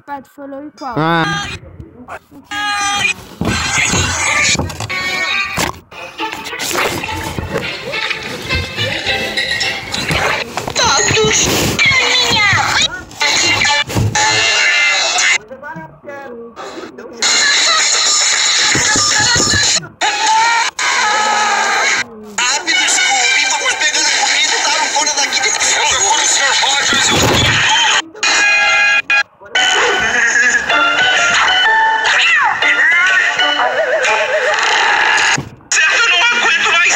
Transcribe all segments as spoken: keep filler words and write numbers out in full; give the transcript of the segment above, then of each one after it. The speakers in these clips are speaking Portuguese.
Pato falou e qual? Ah. Todos minha rápido, Scooby, vamos pegando a comida e dar fora daqui. Eu procuro o senhor Rogers e o certo, eu não aguento mais.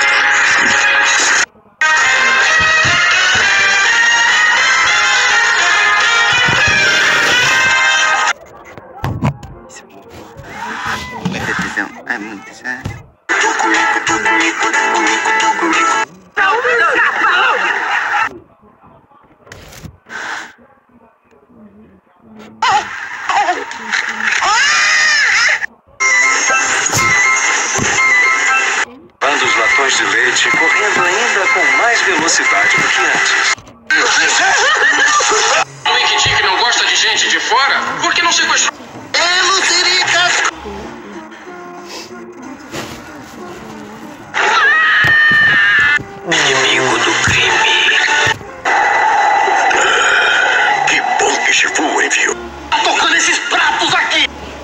Muita atenção, é muita já. Levando os latões de leite, correndo ainda com mais velocidade do que antes. O Wikidick não gosta de gente de fora? Por que não sequestrou? É, Lucericas! Inimigo do crime. Que bom que chegou, enviou. Tá tocando esses pratos aqui!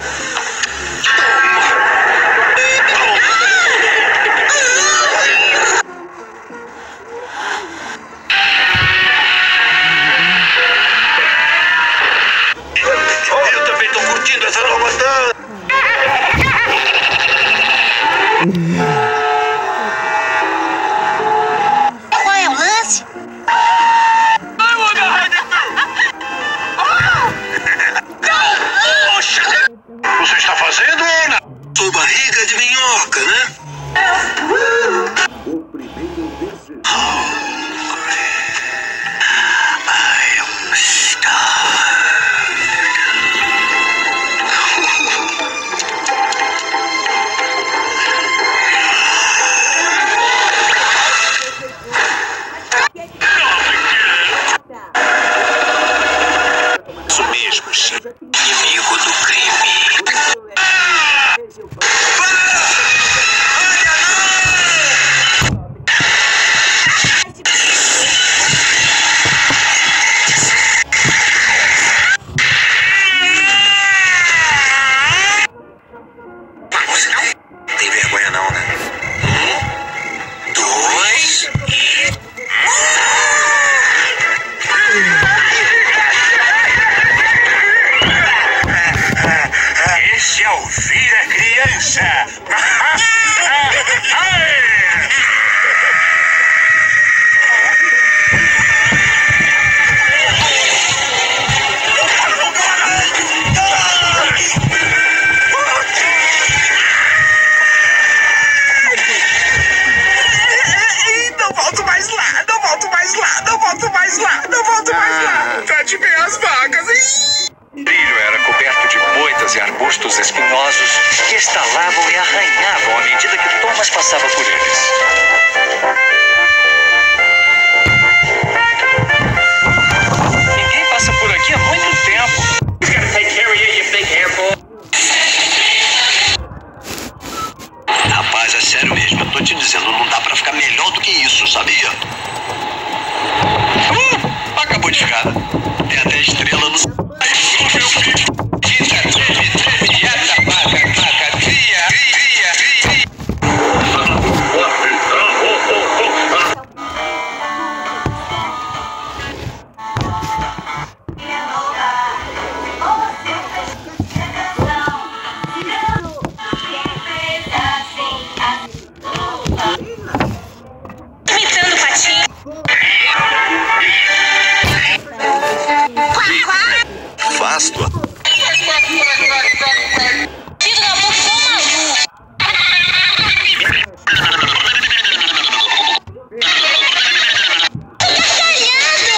Eu também tô curtindo essa nova dança. Qual é o lance? Poxa! Você está fazendo, Ana? Sou barriga de minhoca, né? I am a star. Isso mesmo, sim. Inimigo do crime. Você não tem vergonha não, né? Um, dois e... Esse é o Vira Criança! Não volto mais lá, não volto mais lá, não volto mais lá, não volto mais lá! Trate bem as vacas, hein? O trilho era coberto de moitas e arbustos espinhosos que estalavam e arranhavam à medida que Thomas passava por eles. Ninguém passa por aqui há muito tempo. Rapaz, é sério mesmo, eu tô te dizendo, não dá pra ficar melhor do que isso, sabia? Uh, acabou de ficar. Tem até estrela no... Imitando o patinho. Faz tua... Tiro da boca igual maluco. Tá ganhando.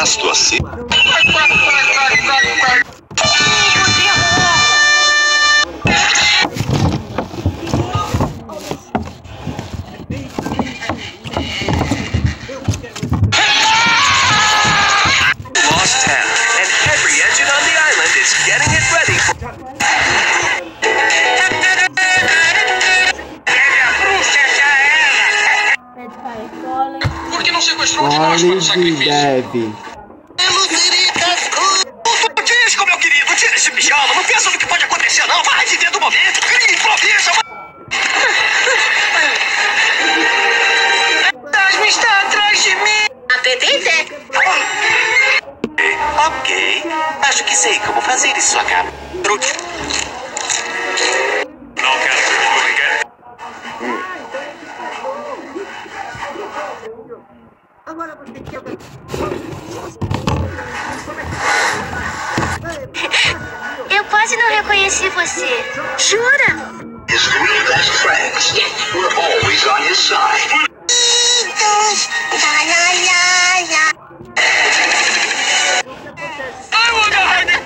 Pasto assim. Lost town, and every engine on the island is getting it ready for... Por que não sequestrou de nós para o sacrifício? Deve. Disco, meu querido, tira esse pijama. Não pensa no que pode acontecer, não. Vai viver do momento. Cria, improvisa. Fantasma está atrás de mim. Apetite? Ok. Acho que sei como fazer isso, cara. Truque. Não quero que eu ligue. Eu quase não reconheci você. Jura? His three best friends were always on his side. I will die with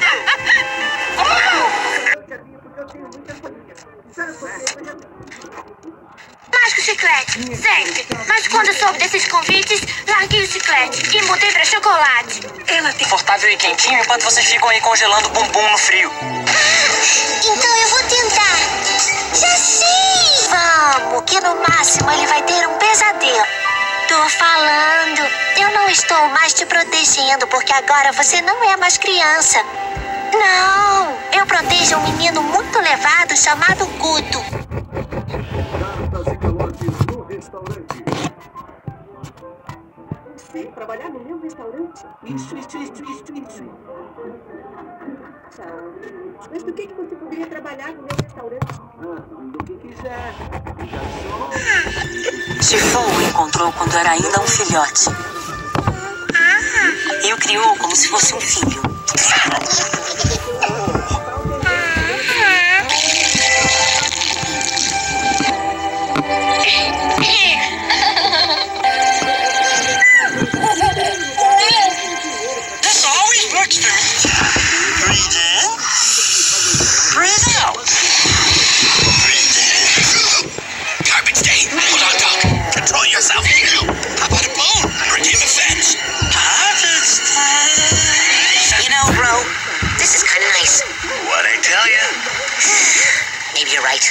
Mágico chiclete, sempre. Mas quando soube desses convites, larguei o chiclete e mudei pra chocolate. Ela tem confortável e quentinho enquanto vocês ficam aí congelando o bumbum no frio. Então eu vou tentar. Já sei! Vamos, que no máximo ele vai ter um pesadelo. Tô falando. Eu não estou mais te protegendo, porque agora você não é mais criança. Não, eu protejo um menino muito levado chamado Guto. Trabalhar no meu restaurante? Isso, isso, isso, isso, isso. Mas do que, que você poderia trabalhar no meu restaurante? Ah, do que quiser. Chifou o encontrou quando era ainda um filhote. E o criou como se fosse um filho. This always works for me. Breathe in. Breathe out. Breathe in. Garbage day. Hold on, Doc. Control yourself. How about a bone? Or give offense? Garbage day. You know, bro, this is kind of nice. What'd I tell you? Maybe you're right.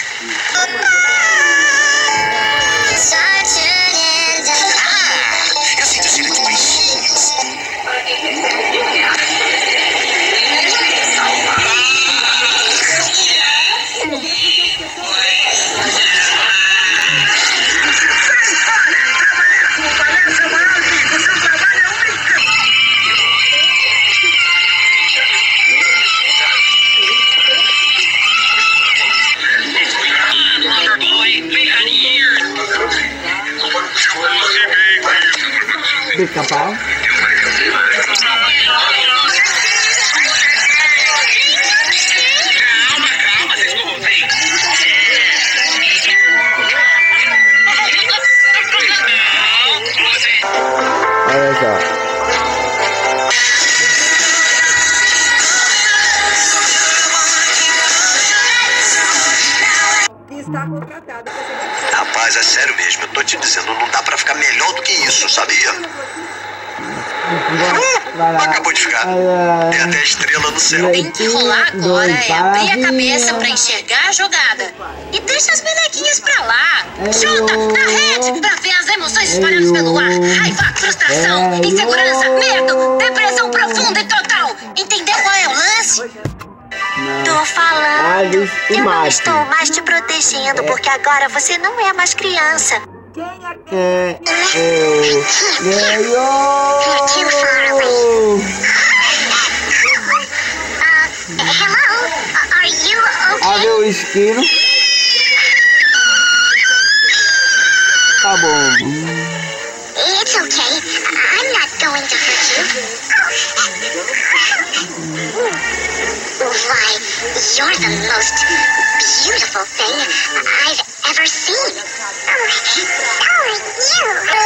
Ah, eu sinto cheiro de peixinhos. Pica-pau. Olha só. Está contratada. Rapaz, é sério mesmo. Eu tô te dizendo, não dá pra ficar melhor do que isso, sabia? Vai lá. Acabou de ficar. Vai lá. Tem até estrela no céu. Tem que rolar agora é abrir a cabeça pra enxergar a jogada. E deixa as bonequinhas pra lá. Chuta, na rede, pra ver as emoções espalhadas pelo ar. Raiva, frustração, insegurança, medo, depressão profunda e total. Entendeu qual é o lance? Tô falando. Alice e Eu não Mate. estou mais te protegendo, porque agora você não é mais criança. É, eu ganhou! Hello, are you Abre o esquino. Tá bom. It's okay. I'm not going to hurt you. Why, you're the most beautiful thing I've ever seen. Oh, oh, you.